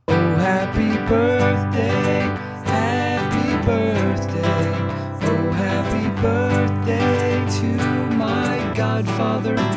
Oh, happy birthday, happy birthday. Oh, happy birthday to my godfather.